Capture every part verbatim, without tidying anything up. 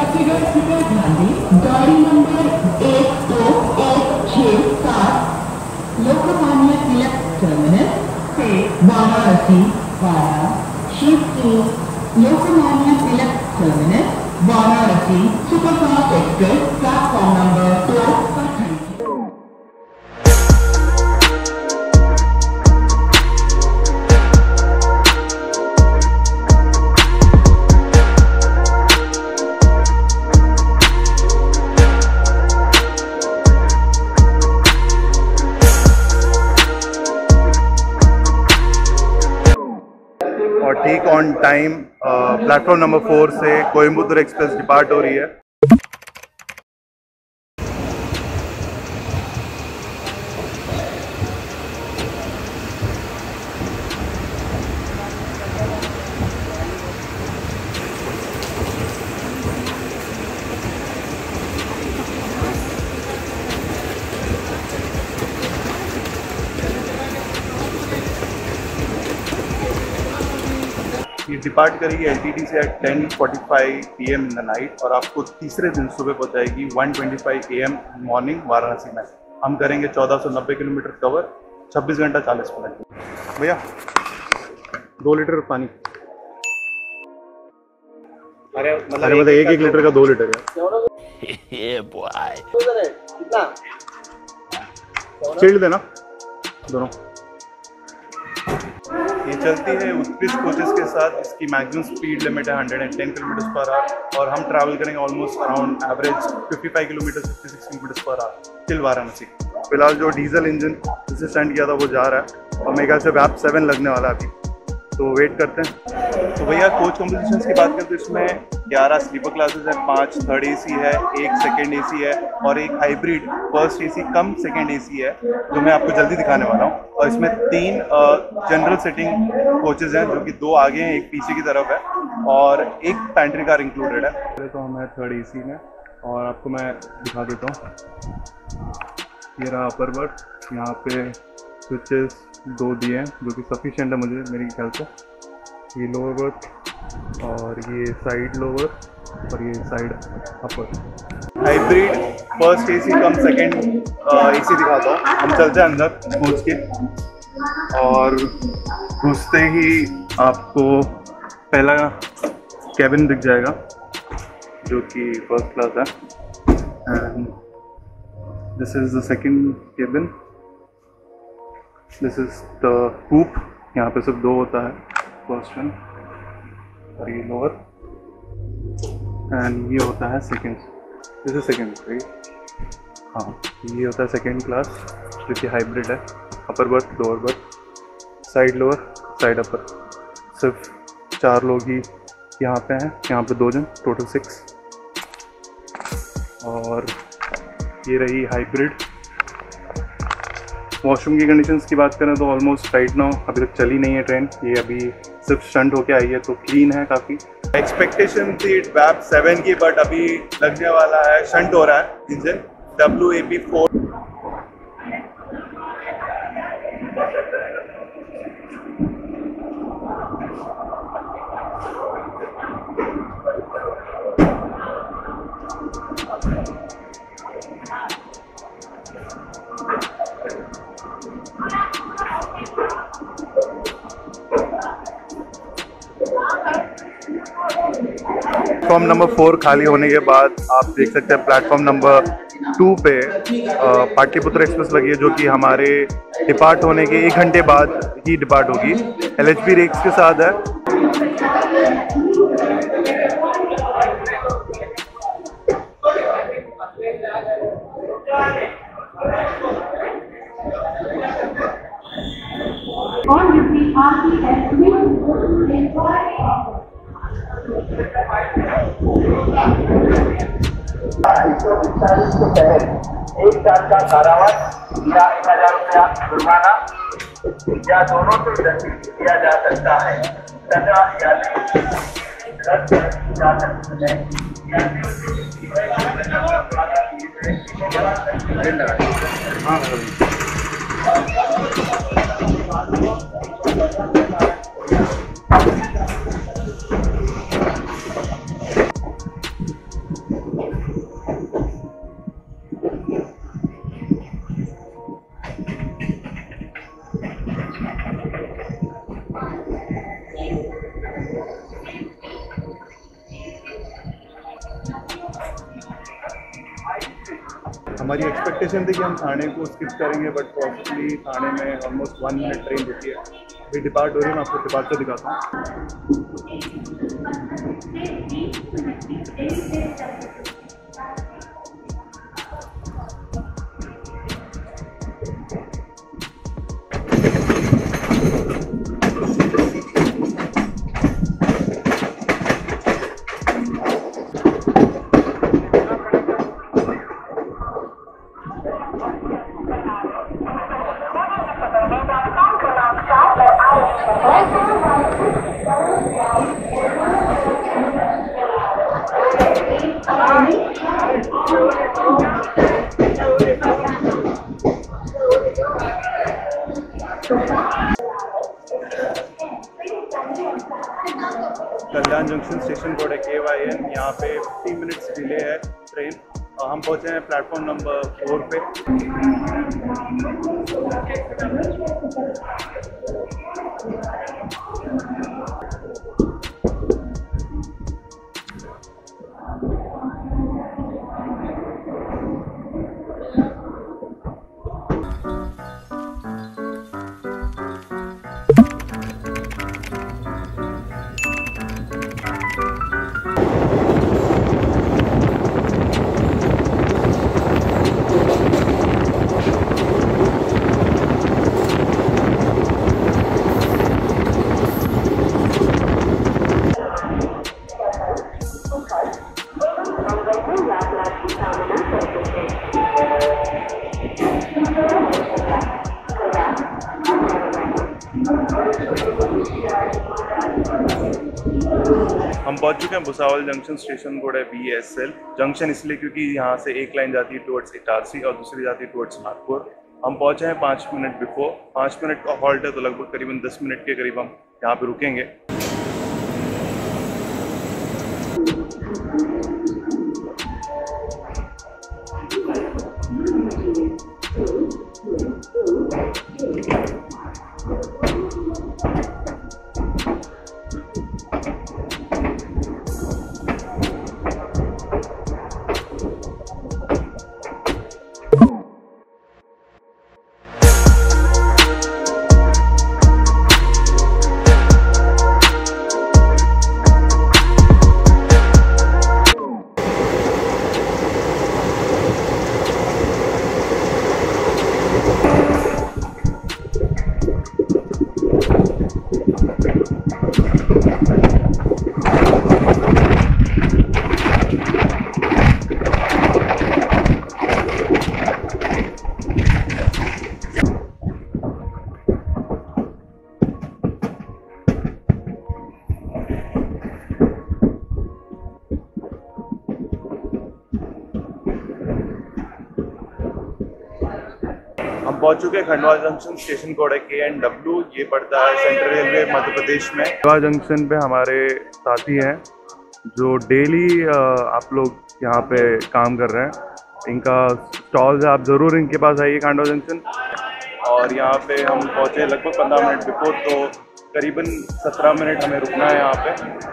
Passenger कृपया ध्यान दें, गाड़ी नंबर एक दो एक छह सात लोकमान्य तिलक टर्मिनस से Varanasi via Shivpuri Lokmanya Tilak terminus Varanasi superfast express platform number दो पर खड़ी है। और ठीक on time platform number four से कोयम्बटूर एक्सप्रेस डिपार्ट हो रही है। ये डिपार्ट करेगी एलटीटी से eight ten forty five P M in the night और आपको तीसरे दिन सुबह पहुंचाएगी one twenty five A M morning Varanasi में। हम करेंगे चौदह सौ नब्बे किलोमीटर कवर, छब्बीस घंटा चालीस मिनट। भैया दो लीटर पानी। अरे मतलब एक एक लीटर का दो लीटर है। चिल्ड देना दोनों। ये चलती है उत्कृष्ट कोचेस के साथ। इसकी मैक्सिमम स्पीड लिमिट है one hundred ten kilometre per hour और हम ट्रैवल करेंगे almost around average fifty five kilometre fifty six kilometre per hour till Varanasi. फिलहाल जो डीजल इंजन जिसे स्टैंड किया था वो जा रहा है और मेरे ख्याल से वैप सेवन लगने वाला है अभी, तो वेट करते हैं। तो भैया कोच कॉम्पोजिशंस की बात करें तो इसमें ग्यारह स्लीपर क्लासेस है, पाँच थर्ड एसी है, एक सेकंड एसी है और एक hybrid first AC cum second AC है जो मैं आपको जल्दी दिखाने वाला हूँ। और इसमें तीन जनरल सिटिंग कोचेज हैं जो कि दो आगे हैं एक पीछे की तरफ है और एक पैंट्री कार इंक्लूडेड है। पहले तो मैं थर्ड एसी में और आपको मैं दिखा देता हूँ। ये रहा अपर बर्थ, यहाँ पे स्विचेस दो दिए हैं जो कि सफिशिएंट है मुझे मेरे ख्याल से। ये लोअर बर्थ और ये साइड लोअर और ये side upper. Hybrid first AC cum second AC दिखाता हूँ। हम चलते हैं अंदर कोच के और घुसते ही आपको पहला कैबिन दिख जाएगा जो कि फर्स्ट क्लास है and this is the second cabin. This is the coupe. यहाँ पे सिर्फ दो होता है, फर्स्ट वन और ये लोअर एंड ये होता है second. This is second right? हाँ, ये होता है सेकंड क्लास जो कि हाइब्रिड है। Upper berth lower berth, side lower side upper. सिर्फ चार लोग ही यहाँ पे हैं, यहाँ पे दो जन, टोटल सिक्स। और ये रही हाइब्रिड। वॉशरूम की कंडीशंस की बात करें तो ऑलमोस्ट राइट नाउ अभी तक चली नहीं है ट्रेन, ये अभी सिर्फ शंट होके आई है तो क्लीन है काफ़ी। एक्सपेक्टेशन थी वैप सेवन की बट अभी लगने वाला है, शंट हो रहा है engine W A P four. Platform number four खाली होने के बाद आप देख सकते हैं प्लेटफॉर्म नंबर टू पे पाटलिपुत्र एक्सप्रेस लगी है जो कि हमारे डिपार्ट होने के एक घंटे बाद ही डिपार्ट होगी। एल एच बी रेक्स के साथ है। के तहत एक साल का कारावास या एक हजार रुपया जुर्माना या दोनों से दंडित किया जा सकता है। सजा या रद्द जा सकती है। हमारी एक्सपेक्टेशन थी कि हम थाने को स्किप करेंगे, बट पॉसिबली थाने में ऑलमोस्ट वन मिनट ट्रेन रुकी है। अभी डिपार्ट हो रही है, मैं आपको डिपार्ट को दिखाता हूँ। कल्याण जंक्शन स्टेशन कोड है के वाई एन। यहाँ पे फिफ्टी मिनट्स डिले है ट्रेन। हम पहुँचे हैं प्लेटफॉर्म नंबर फोर पे। हम पहुंच चुके हैं भुसावल जंक्शन। स्टेशन कोड है बी एस एल। जंक्शन इसलिए क्योंकि यहाँ से एक लाइन जाती है टुवर्ड्स इटारसी और दूसरी जाती है टुवर्ड्स नागपुर। हम पहुंचे हैं पाँच मिनट बिफोर। पाँच मिनट का हॉल्ट है, तो लगभग करीबन दस मिनट के करीब हम यहाँ पे रुकेंगे। हम पहुंच चुके हैं खंडवा जंक्शन। स्टेशन कोड है के एन डब्ल्यू। ये पड़ता है सेंट्रल रेलवे मध्य प्रदेश में। खंडवा जंक्शन पे हमारे साथी हैं जो डेली आप लोग यहाँ पे काम कर रहे हैं। इनका स्टॉल्स है, आप ज़रूर इनके पास आइए खंडवा जंक्शन। और यहाँ पे हम पहुँचे लगभग पंद्रह मिनट बिफोर, तो करीबन सत्रह मिनट हमें रुकना है यहाँ पे।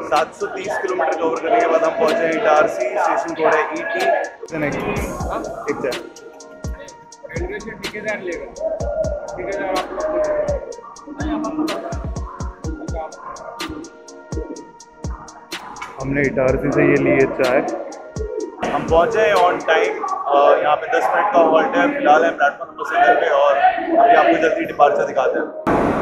सात सौ तीस किलोमीटर कवर करने के बाद हम पहुंचे हैं इटारसी। स्टेशन कोड है ई टी। नेक्स्ट एक चाय रेलवे से ठेकेदार लेगा, ठेकेदार आप हमने इटारसी से ये लिए चाय। हम पहुंचे हैं ऑन टाइम। यहाँ पे दस मिनट का हॉल्ट है। फिलहाल है प्लेटफॉर्म नंबर सेवन पे और अभी आपको जल्दी डिपार्चर दिखाते हैं।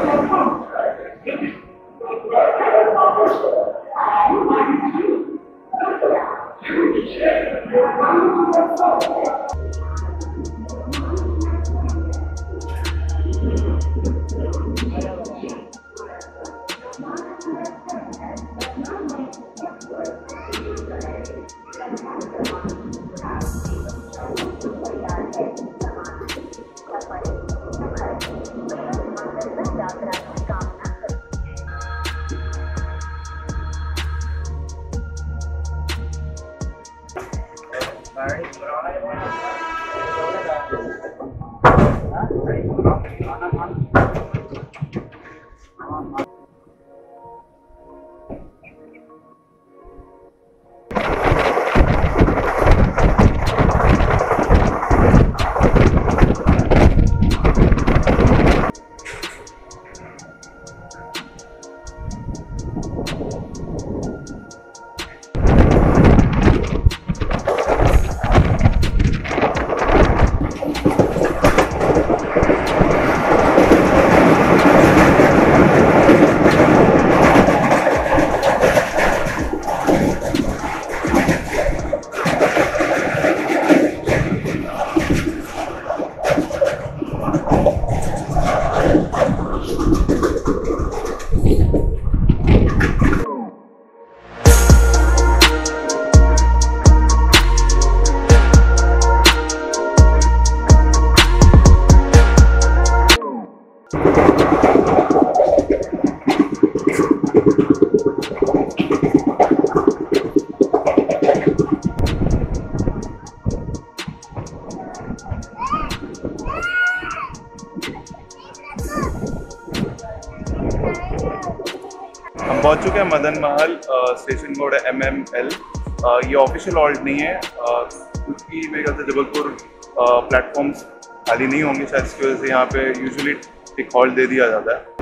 हम पहुंच चुके हैं मदन महल। स्टेशन कोड है एम एम एल। ये ऑफिशियल हॉल्ट नहीं है क्योंकि मेरे ख्याल से जबलपुर प्लेटफॉर्म्स खाली नहीं होंगे शायद, इसकी वजह से यहाँ पे यूजुअली एक हॉल्ट दे दिया जाता है।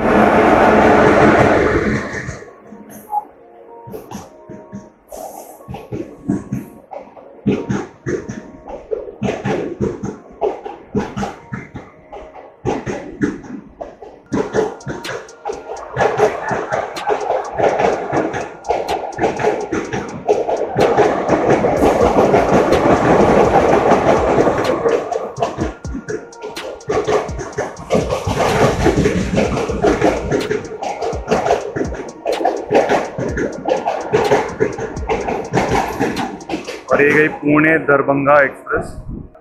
और ये गई पुणे दरभंगा एक्सप्रेस।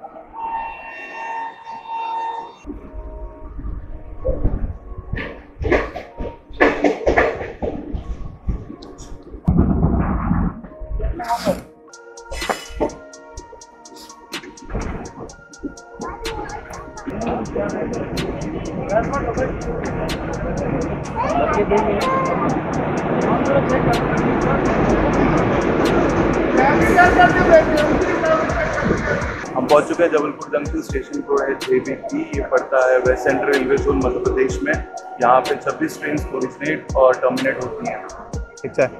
हम पहुंच चुके हैं जबलपुर जंक्शन। स्टेशन कोड है जे बी पी। ये पड़ता है west central railway zone Madhya Pradesh में। यहाँ पे छब्बीस ट्रेन ओरिजिनेट और टर्मिनेट होती हैं। ठीक है।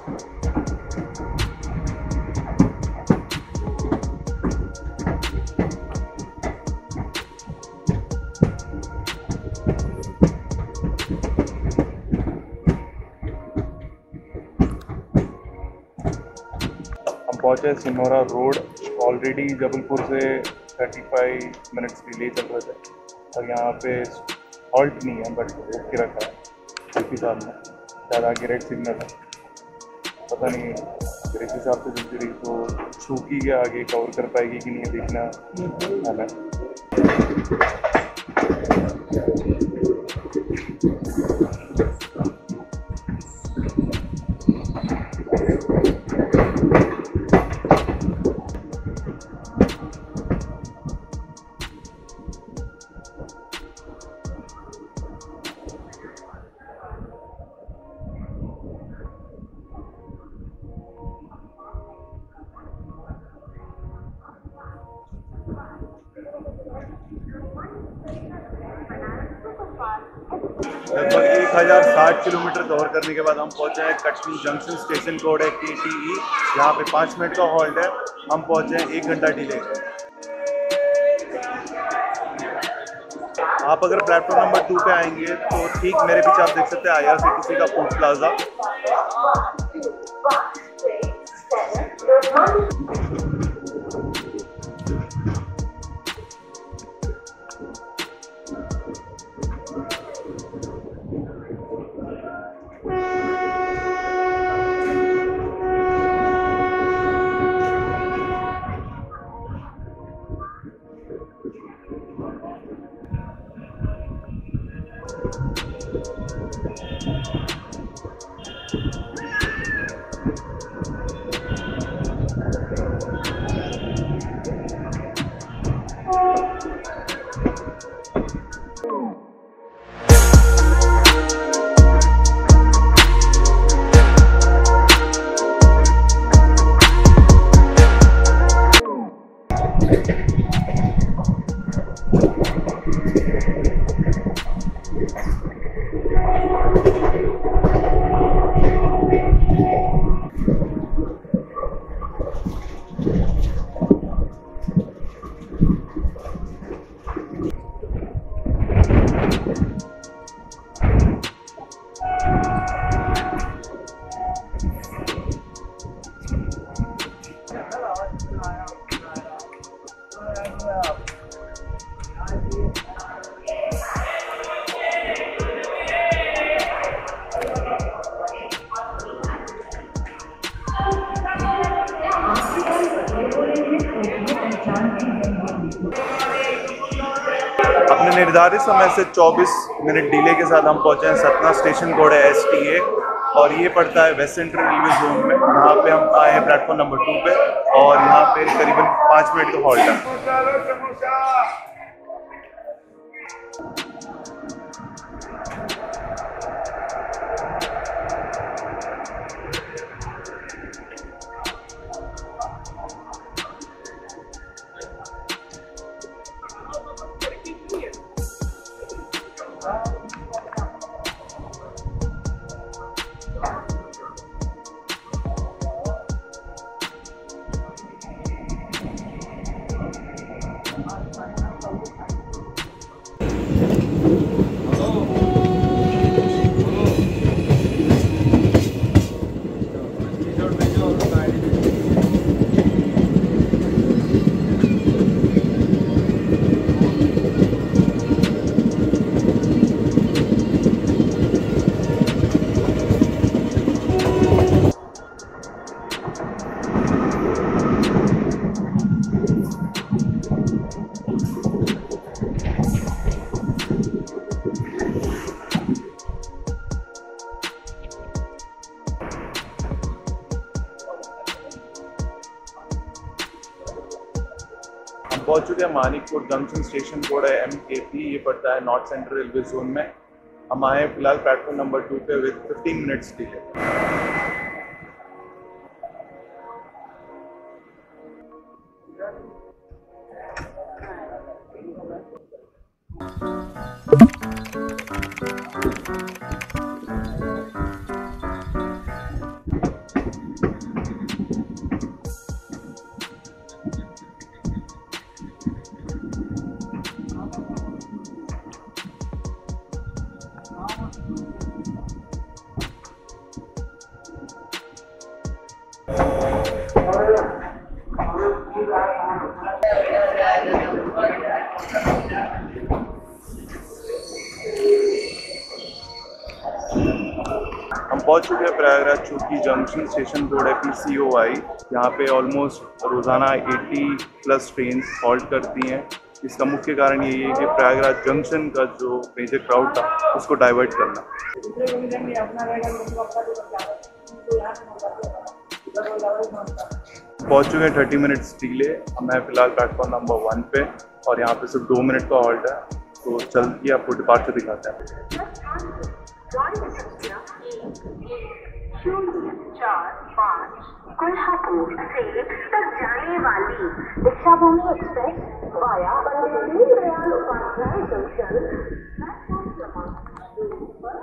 पहुंचे सिनोरा रोड। ऑलरेडी जबलपुर से पैंतीस मिनट्स डिले चल रहे थे और यहाँ पे हॉल्ट नहीं है बट रोक के रखा है काफ़ी साल में। शायद आगे रेड सिग्नल है, पता नहीं मेरे हिसाब से जल्दी रही तो छूकी के आगे कवर कर पाएगी कि नहीं देखना है ना। लगभग एक हज़ार साठ किलोमीटर कवर करने के बाद हम पहुंचे हैं कटनी जंक्शन। स्टेशन कोड है के टी ई। यहाँ पे पाँच मिनट का हॉल्ट है। हम पहुंचे हैं एक घंटा डिले। आप अगर प्लेटफॉर्म नंबर टू पे आएंगे तो ठीक मेरे पीछे आप देख सकते हैं I R C T C का फूड प्लाजा। अपने निर्धारित समय से चौबीस मिनट डिले के साथ हम पहुंचे हैं सतना। स्टेशन कोड है एस टी ए और ये पड़ता है वेस्ट सेंट्रल रेलवे जोन में। यहाँ पे हम आए हैं प्लेटफॉर्म नंबर टू पे और यहाँ पे करीबन पाँच मिनट का हॉल्ट है। पहुंच चुके हैं मानिकपुर जंक्शन। स्टेशन कोड है एम के पी। ये पड़ता है नॉर्थ सेंट्रल रेलवे जोन में। हम आए फिलहाल प्लेटफॉर्म नंबर टू पे विद फिफ्टीन मिनट्स डिले। हम पहुंच चुके हैं Prayagraj Chheoki junction. Station board है पी सी ओ आई। यहाँ पे ऑलमोस्ट रोज़ाना अस्सी प्लस ट्रेन हॉल्ट करती हैं। इसका मुख्य कारण यही है कि प्रयागराज जंक्शन का जो मेजर क्राउड था उसको डाइवर्ट करना। पहुंच चुके हैं थर्टी मिनट्स डिले। मैं फिलहाल प्लेटफॉर्म नंबर वन पे और यहाँ पे सिर्फ दो मिनट का हॉल्ट है, तो चल के आपको डिपार्चर दिखाते हैं। शून्य चार पाँच कोल्हापुर से तक जाने वाली Dikshabhoomi express via Pandit Dayal Upadhyay junction platform क्रमांक दो पर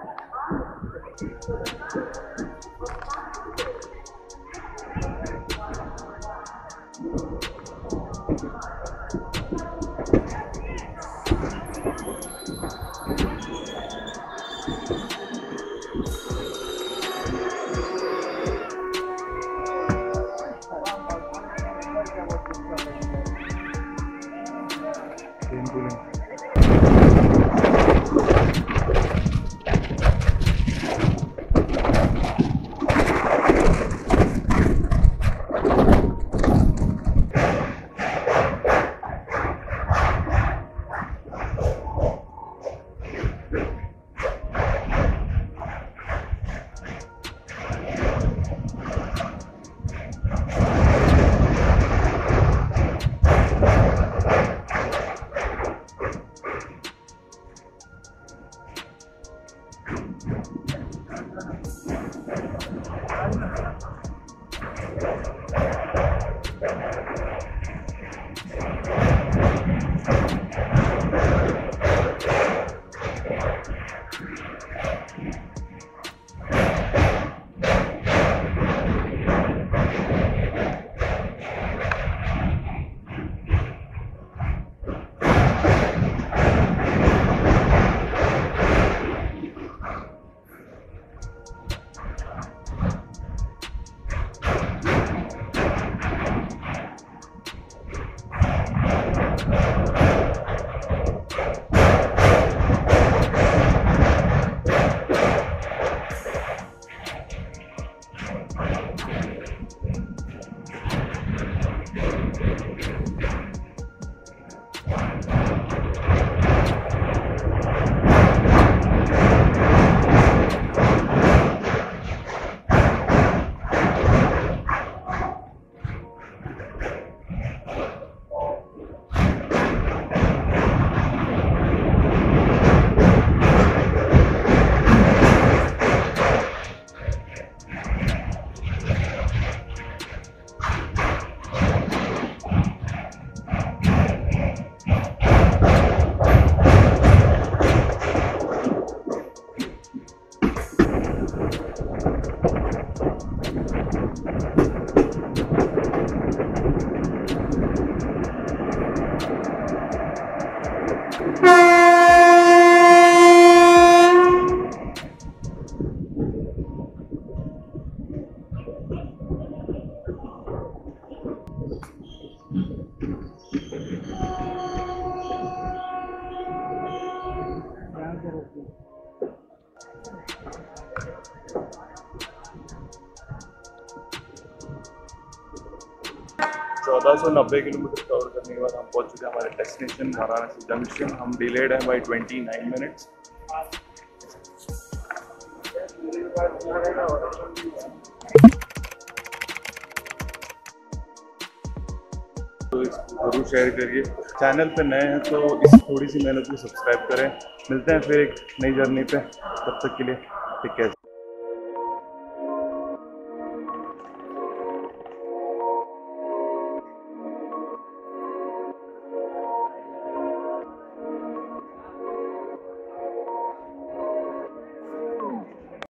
चौदह सौ नब्बे किलोमीटर कवर करने के बाद हम पहुंच चुके हैं हमारे डेस्टिनेशन वाराणसी जंक्शन। हम डिलेड हैं बाई ट्वेंटी नाइन मिनट्स। तो इसको जरूर शेयर करिए। चैनल पे नए हैं तो इस थोड़ी सी मेहनत को सब्सक्राइब करें। मिलते हैं फिर एक नई जर्नी पे, तब तक के लिए टेक केयर।